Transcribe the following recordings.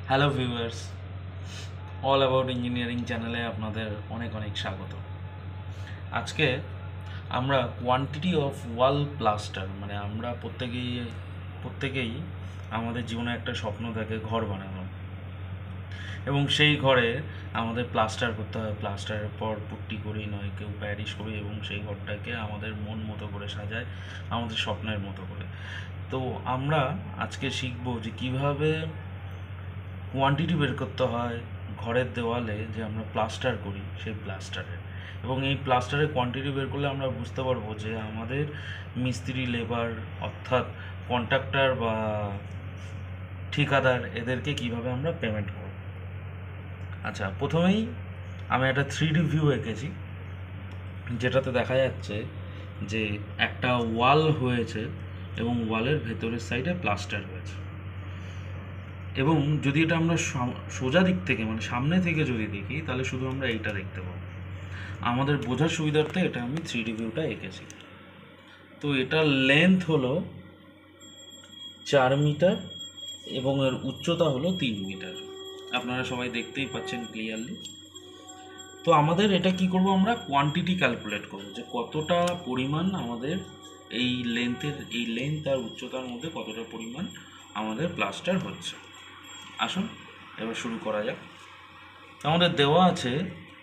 Hello viewers, all about engineering চ্যানেলে আপনাদের অনেক অনেক স্বাগত। আজকে আমরা কোয়ান্টিটি অফ ওয়াল প্লাস্টার মানে আমরা প্রত্যেকেই আমাদের জীবনে একটা স্বপ্ন থাকে ঘর বানানো, এবং সেই ঘরে আমাদের প্লাস্টার করতে হয়। প্লাস্টারের পর পুট্টি করি, নয় কেউ প্যারিশ করি, এবং সেই ঘরটাকে আমাদের মন মতো করে সাজায়, আমাদের স্বপ্নের মতো করে। তো আমরা আজকে শিখব যে কীভাবে কোয়ান্টিটি বের করতে হয় ঘরের দেওয়ালে যে আমরা প্লাস্টার করি সেই প্লাস্টারের, এবং এই প্লাস্টারের কোয়ান্টিটি বের করলে আমরা বুঝতে পারবো যে আমাদের মিস্ত্রি, লেবার অর্থাৎ কন্ট্রাক্টর বা ঠিকাদার এদেরকে কিভাবে আমরা পেমেন্ট করব। আচ্ছা, প্রথমেই আমি একটা 3D ভিউ এঁকেছি, যেটাতে দেখা যাচ্ছে যে একটা ওয়াল হয়েছে এবং ওয়ালের ভেতরের সাইডে প্লাস্টার হয়েছে। এবং যদি এটা আমরা সোজা দিক থেকে মানে সামনে থেকে যদি দেখি, তাহলে শুধু আমরা এইটা দেখতে পাবো। আমাদের বোঝার সুবিধার্থে এটা আমি 3D ভিউটা এঁকেছি। তো এটার লেন্থ হলো 4 মিটার এবং এর উচ্চতা হলো 3 মিটার। আপনারা সবাই দেখতেই পাচ্ছেন ক্লিয়ারলি। তো আমাদের এটা কি করব, আমরা কোয়ান্টিটি ক্যালকুলেট করব যে কতটা পরিমাণ আমাদের এই লেন্থ আর উচ্চতার মধ্যে কতটা পরিমাণ আমাদের প্লাস্টার হচ্ছে। আসুন এবার শুরু করা যাক। আমাদের দেওয়া আছে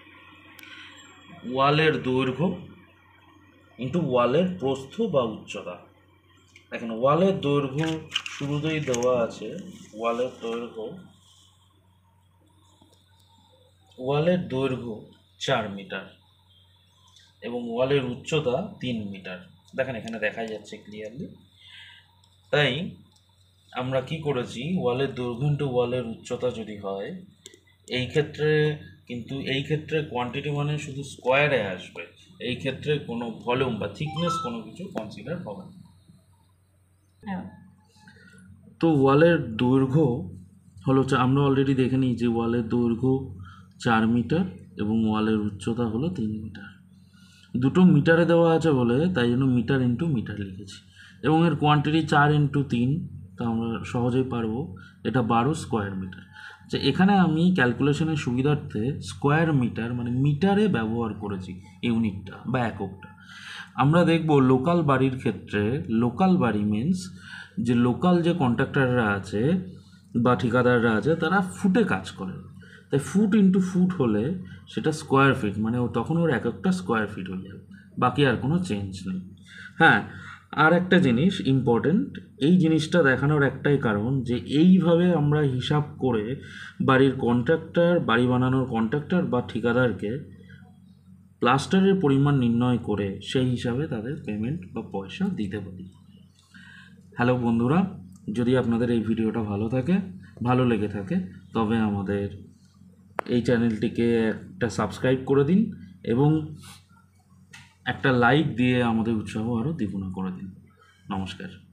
ওয়ালের দৈর্ঘ্য ইন্টু ওয়ালের প্রস্থ বা উচ্চতা। দেখেন, ওয়ালের দৈর্ঘ্য শুরুতেই দেওয়া আছে ওয়ালের দৈর্ঘ্য 4 মিটার এবং ওয়ালের উচ্চতা 3 মিটার। দেখেন এখানে দেখা যাচ্ছে ক্লিয়ারলি। তাই আমরা কি করেছি, ওয়ালের দৈর্ঘ্য ইন্টু ওয়ালের উচ্চতা যদি হয়, এই ক্ষেত্রে কোয়ান্টিটি মানে শুধু স্কোয়ারে আসবে। এই ক্ষেত্রে কোনো ভলিউম বা থিকনেস কোনো কিছু কনসিডার হবে না। হ্যাঁ, তো ওয়ালের দৈর্ঘ্য হলো, আমরা অলরেডি দেখে নিই যে ওয়ালের দৈর্ঘ্য 4 মিটার এবং ওয়ালের উচ্চতা হলো 3 মিটার। দুটো মিটারে দেওয়া আছে বলে তাই জন্য মিটার ইন্টু মিটার লিখেছি, এবং এর কোয়ান্টিটি 4 ইন্টু 3, তা আমরা সহজেই পারবো, এটা 12 স্কোয়ার মিটার। যে এখানে আমি ক্যালকুলেশনের সুবিধার্থে স্কোয়ার মিটার মানে মিটারে ব্যবহার করেছি ইউনিটটা বা এককটা। আমরা দেখব লোকাল বাড়ির ক্ষেত্রে, লোকাল বাড়ি মিন্স যে লোকাল যে কন্ট্রাক্টররা আছে বা ঠিকাদাররা আছে তারা ফুটে কাজ করে। তাই ফুট ইন্টু ফুট হলে সেটা স্কোয়ার ফিট, মানে তখন ওর এককটা স্কোয়ার ফিট হয়ে যাবে, বাকি আর কোনো চেঞ্জ নেই। হ্যাঁ, আর একটা জিনিস ইম্পর্টেন্ট, এই জিনিসটা দেখানোর একটাই কারণ যে এইভাবে আমরা হিসাব করে বাড়ি বানানোর কন্ট্রাক্টর বা ঠিকাদারকে প্লাস্টারের পরিমাণ নির্ণয় করে সেই হিসাবে তাদের পেমেন্ট বা পয়সা দিতে পারি। হ্যালো বন্ধুরা, যদি আপনাদের এই ভিডিওটা ভালো লেগে থাকে তবে আমাদের এই চ্যানেলটিকে একটা সাবস্ক্রাইব করে দিন এবং একটা লাইক দিয়ে আমাদের উৎসাহ আরও দ্বিগুণ করে দিন। নমস্কার।